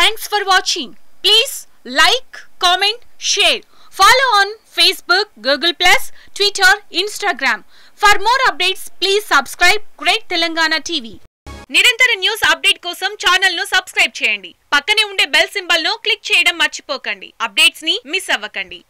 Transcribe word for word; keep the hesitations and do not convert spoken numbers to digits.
Thanks for watching. Please like, comment, share. Follow on Facebook, Google Plus, Twitter, Instagram. For more updates, please subscribe Great Telangana T V. నిరంతర news update కోసం channel ను subscribe చేయండి. పక్కనే ఉండే bell symbol ను click చేయడం మర్చిపోకండి. Updates ని మిస్ అవ్వకండి.